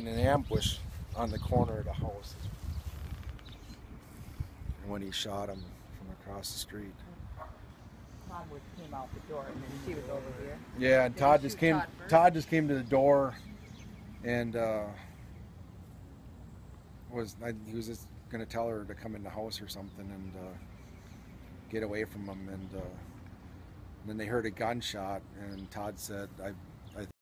an ambush on the corner of the house when he shot him from across the street. Mom came out the door, and then she was over here. Yeah, and Todd just came. Todd just came to the door, and he was just gonna tell her to come in the house or something and get away from him. And then they heard a gunshot, and Todd said,